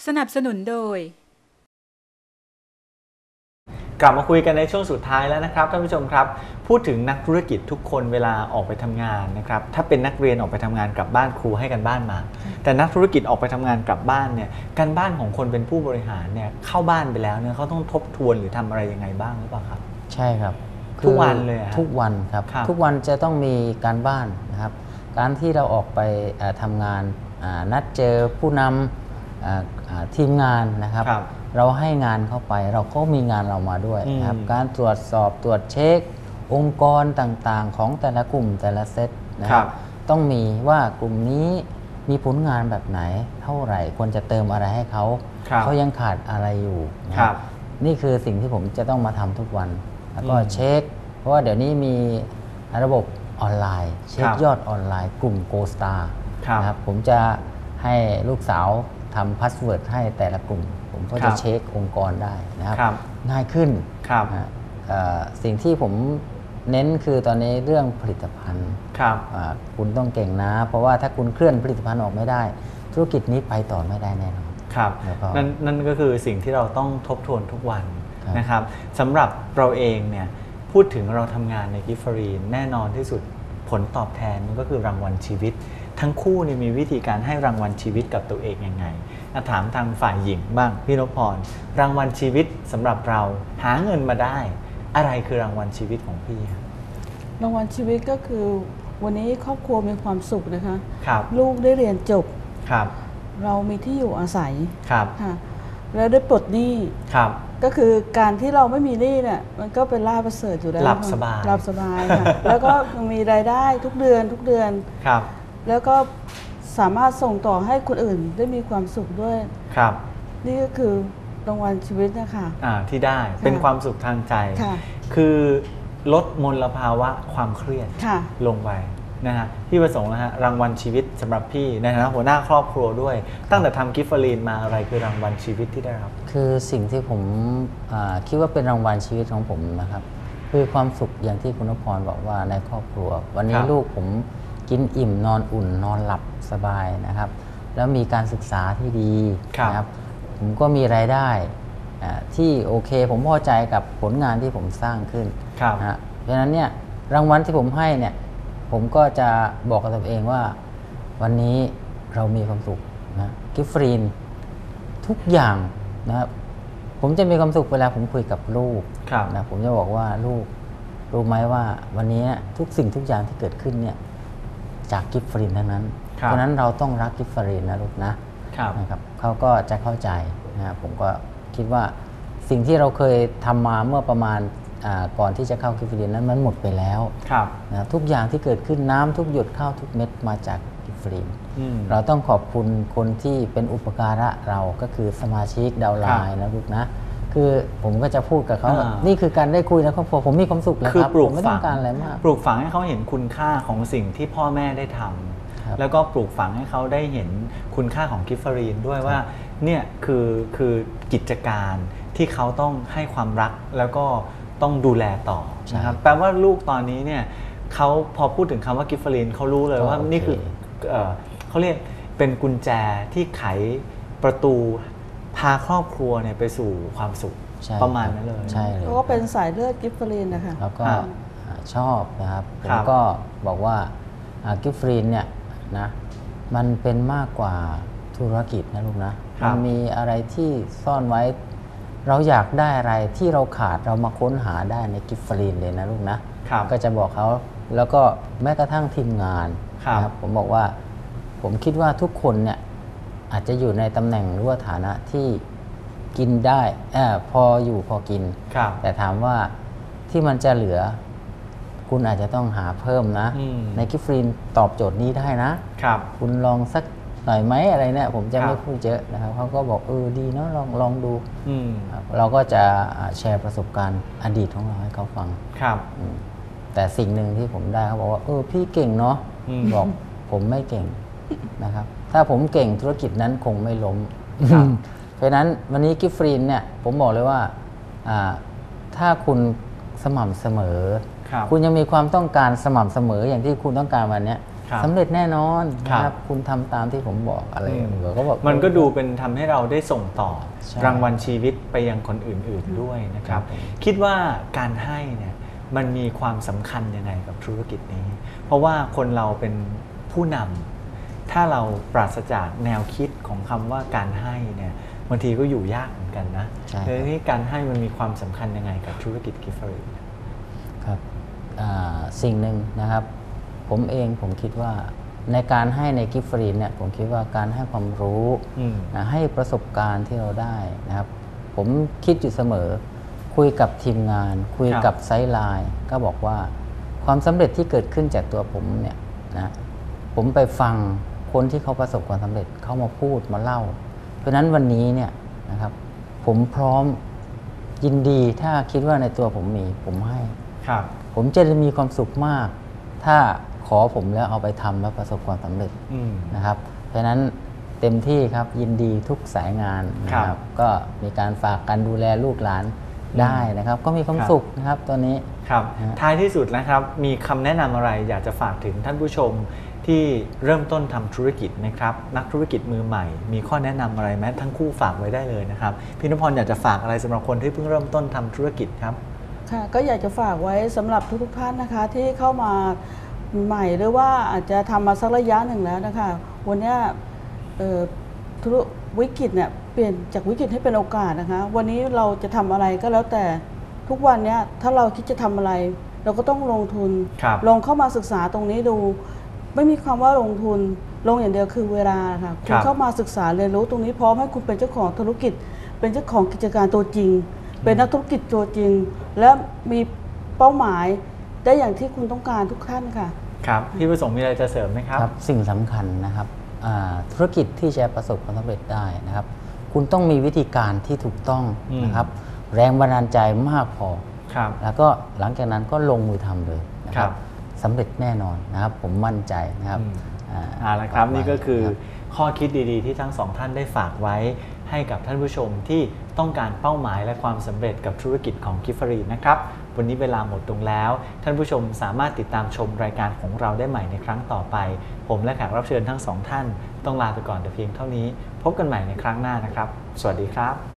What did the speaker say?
สนับสนุนโดยกลับมาคุยกันในช่วงสุดท้ายแล้วนะครับท่านผู้ชมครับพูดถึงนักธุรกิจทุกคนเวลาออกไปทำงานนะครับถ้าเป็นนักเรียนออกไปทำงานกลับบ้านครูให้กันบ้านมาแต่นักธุรกิจออกไปทำงานกลับบ้านเนี่ยการบ้านของคนเป็นผู้บริหารเนี่ยเข้าบ้านไปแล้วเนี่ยเขาต้องทบทวนหรือทำอะไรยังไงบ้างหรือเปล่าครับใช่ครับทุกวันเลยทุกวันครับทุกวันจะต้องมีการบ้านนะครับการที่เราออกไปทำงานนัดเจอผู้นำทีมงานนะครับเราให้งานเข้าไปเราก็มีงานเรามาด้วยนะครับการตรวจสอบตรวจเช็คองค์กรต่างๆของแต่ละกลุ่มแต่ละเซตนะครับต้องมีว่ากลุ่มนี้มีผลงานแบบไหนเท่าไหร่ควรจะเติมอะไรให้เขายังขาดอะไรอยู่นะครับนี่คือสิ่งที่ผมจะต้องมาทำทุกวันแล้วก็เช็คเพราะว่าเดี๋ยวนี้มีระบบออนไลน์เช็คยอดออนไลน์กลุ่ม Go Star นะครับผมจะให้ลูกสาวทำพาสเวิร์ดให้แต่ละกลุ่มผมก็จะเช็คองค์กรได้นะครับง่ายขึ้นสิ่งที่ผมเน้นคือตอนนี้เรื่องผลิตภัณฑ์คุณต้องเก่งนะเพราะว่าถ้าคุณเคลื่อนผลิตภัณฑ์ออกไม่ได้ธุรกิจนี้ไปต่อไม่ได้แน่นอนครับนั่นก็คือสิ่งที่เราต้องทบทวนทุกวันนะครับสำหรับเราเองเนี่ยพูดถึงเราทำงานในกิฟฟรีนแน่นอนที่สุดผลตอบแทนมันก็คือรางวัลชีวิตทั้งคู่นี่มีวิธีการให้รางวัลชีวิตกับตัวเองยังไงถามทางฝ่ายหญิงบ้างพี่นพพรรางวัลชีวิตสำหรับเราหาเงินมาได้อะไรคือรางวัลชีวิตของพี่ครับรางวัลชีวิตก็คือวันนี้ครอบครัวมีความสุขนะคะครับลูกได้เรียนจบครับเรามีที่อยู่อาศัยครับค่ะแล้วได้ปลดหนี้ครับก็คือการที่เราไม่มีหนี้เนี่ยมันก็เป็นลาภประเสริฐอยู่แล้วหลับสบายค่ะแล้วก็มีรายได้ทุกเดือนครับแล้วก็สามารถส่งต่อให้คนอื่นได้มีความสุขด้วยครับนี่ก็คือรางวัลชีวิตนะคะที่ได้เป็นความสุขทางใจคือลดมลภาวะความเครียดลงไปนะฮะพี่ประสงค์นะฮะรางวัลชีวิตสำหรับพี่ในฐานะหัวหน้าครอบครัวด้วยตั้งแต่ทำกิฟฟรีนมาอะไรคือรางวัลชีวิตที่ได้รับคือสิ่งที่ผมคิดว่าเป็นรางวัลชีวิตของผมนะครับคือความสุขอย่างที่คุณนพพรบอกว่าในครอบครัววันนี้ลูกผมกินอิ่มนอนอุ่นนอนหลับสบายนะครับแล้วมีการศึกษาที่ดีนะครับผมก็มีรายได้ที่โอเคผมพอใจกับผลงานที่ผมสร้างขึ้นนะเพราะฉะนั้นเนี่ยรางวัลที่ผมให้เนี่ยผมก็จะบอกกับตัวเองว่าวันนี้เรามีความสุขนะกิฟฟรีนทุกอย่างนะครับผมจะมีความสุขเวลาผมคุยกับลูกนะผมจะบอกว่าลูกรู้ไหมว่าวันนี้ทุกสิ่งทุกอย่างที่เกิดขึ้นเนี่ยจากกิฟฟรีนทั้งนั้นเพราะนั้นเราต้องรักกิฟฟรีนนะลูกนะครับเขาก็จะเข้าใจนะผมก็คิดว่าสิ่งที่เราเคยทำมาเมื่อประมาณก่อนที่จะเข้ากิฟฟรีนนั้นมันหมดไปแล้วนะทุกอย่างที่เกิดขึ้นน้ำทุกหยดข้าวทุกเม็ดมาจากกิฟฟรีนเราต้องขอบคุณคนที่เป็นอุปการะเราก็คือสมาชิกดาวไลน์นะลูกนะคือผมก็จะพูดกับเขานี่คือการได้คุยในครอบครัวผมมีความสุขแล้วครับผมไม่ต้องการอะไรมากปลูกฝังให้เขาเห็นคุณค่าของสิ่งที่พ่อแม่ได้ทำแล้วก็ปลูกฝังให้เขาได้เห็นคุณค่าของกิฟฟรีนด้วยว่าเนี่ยคือกิจการที่เขาต้องให้ความรักแล้วก็ต้องดูแลต่อนะครับแปลว่าลูกตอนนี้เนี่ยเขาพอพูดถึงคำว่ากิฟฟรีนเขารู้เลยว่านี่คือเขาเรียกเป็นกุญแจที่ไขประตูพาครอบครัวเนี่ยไปสู่ความสุขประมาณนั้นเลยใช่เขาก็เป็นสายเลือดกิฟฟรีนนะคะแล้วก็ชอบนะครับผมก็บอกว่ากิฟฟรีนเนี่ยนะมันเป็นมากกว่าธุรกิจนะลูกนะมันมีอะไรที่ซ่อนไว้เราอยากได้อะไรที่เราขาดเรามาค้นหาได้ในกิฟฟรีนเลยนะลูกนะก็จะบอกเขาแล้วก็แม้กระทั่งทีมงานนะครับผมบอกว่าผมคิดว่าทุกคนเนี่ยอาจจะอยู่ในตำแหน่งหรือว่าฐานะที่กินได้พออยู่พอกินแต่ถามว่าที่มันจะเหลือคุณอาจจะต้องหาเพิ่มนะในกิฟฟรีนตอบโจทย์นี้ได้นะคุณลองสักหน่อยไหมอะไรเนี่ยผมจะไม่พูดเยอะนะครับเขาก็บอกดีเนาะลองดูเราก็จะแชร์ประสบการณ์อดีตของเราให้เขาฟังแต่สิ่งหนึ่งที่ผมได้เขาบอกว่าพี่เก่งเนาะบอกผมไม่เก่งนะครับถ้าผมเก่งธุรกิจนั้นคงไม่ล้มเพราะนั้นวันนี้กิฟฟรีนเนี่ยผมบอกเลยว่าถ้าคุณสม่ำเสมอคุณยังมีความต้องการสม่ำเสมออย่างที่คุณต้องการวันนี้ครับสำเร็จแน่นอนนะคครัรับบคุณทำตามที่ผมบอกอะไรก็บอกมันก็ดูเป็นทำให้เราได้ส่งต่อใช่รางวัลชีวิตไปยังคนอื่นๆด้วยนะครับครับผมคิดว่าการให้เนี่ยมันมีความสำคัญยังไงกับธุรกิจนี้ เพราะว่าคนเราเป็นผู้นำถ้าเราปราศจากแนวคิดของคำว่าการให้เนี่ยบางทีก็อยู่ยากเหมือนกันนะใช่ครับทีนี้การให้มันมีความสำคัญยังไงกับธุรกิจกิฟเฟอรีครับสิ่งหนึ่งนะครับผมคิดว่าในการให้ในกิฟต์ฟรีเนี่ยผมคิดว่าการให้ความรู้นะให้ประสบการณ์ที่เราได้นะครับผมคิดอยู่เสมอคุยกับทีมงาน คุยกับไซด์ไลน์ก็บอกว่าความสำเร็จที่เกิดขึ้นจากตัวผมเนี่ยนะผมไปฟังคนที่เขาประสบความสำเร็จเขามาพูดมาเล่า เพราะฉะนั้นวันนี้เนี่ยนะครับผมพร้อมยินดีถ้าคิดว่าในตัวผมมีผมให้ครับผมจะมีความสุขมาก ถ้าขอผมแล้วเอาไปทำแล้วประสบความสำเร็จนะครับ เพราะฉะนั้นเต็มที่ครับยินดีทุกสายงานนะครับก็มีการฝากการดูแลลูกหลานได้นะครับ ก็มีความสุขนะครับตอนนี้ครับท้ายที่สุดนะครับมีคำแนะนำอะไรอยากจะฝากถึงท่านผู้ชมที่เริ่มต้นทำธุรกิจนะครับนักธุรกิจมือใหม่ มีข้อแนะนำอะไรไหมทั้งคู่ฝากไว้ได้เลยนะครับพี่นพพรอยากจะฝากอะไรสำหรับคนที่เพิ่งเริ่มต้นทำธุรกิจครับค่ะก็อยากจะฝากไว้สำหรับทุกท่านนะคะที่เข้ามาใหม่หรือว่าอาจจะทำมาสักระยะหนึ่งแล้วนะคะวันนี้วิกฤตเนี่ยเปลี่ยนจากวิกฤตให้เป็นโอกาสนะคะวันนี้เราจะทำอะไรก็แล้วแต่ทุกวันนี้ถ้าเราคิดจะทำอะไร เราก็ต้องลงทุนลงเข้ามาศึกษาตรงนี้ดูไม่มีคำว่าลงทุนลงอย่างเดียวคือเวลาค่ะคุณเข้ามาศึกษาเรียนรู้ตรงนี้พร้อมให้คุณเป็นเจ้าของธุรกิจเป็นเจ้าของกิจการตัวจริงเป็นนักธุรกิจตัวจริงและมีเป้าหมายได้อย่างที่คุณต้องการทุกท่านค่ะครับพี่ประสงค์มีอะไรจะเสริมไหมครับสิ่งสำคัญนะครับธุรกิจที่จะประสบความสำเร็จได้นะครับคุณต้องมีวิธีการที่ถูกต้องนะครับแรงบันดาลใจมากพอแล้วก็หลังจากนั้นก็ลงมือทำเลยนะครับสำเร็จแน่นอนนะครับผมมั่นใจนะครับละครับนี่ก็คือข้อคิดดีๆที่ทั้งสองท่านได้ฝากไว้ให้กับท่านผู้ชมที่ต้องการเป้าหมายและความสำเร็จกับธุรกิจของกิฟเฟอรีนนะครับวันนี้เวลาหมดลงแล้วท่านผู้ชมสามารถติดตามชมรายการของเราได้ใหม่ในครั้งต่อไปผมและแขกรับเชิญทั้งสองท่านต้องลาไปก่อนแต่เพียงเท่านี้พบกันใหม่ในครั้งหน้านะครับสวัสดีครับ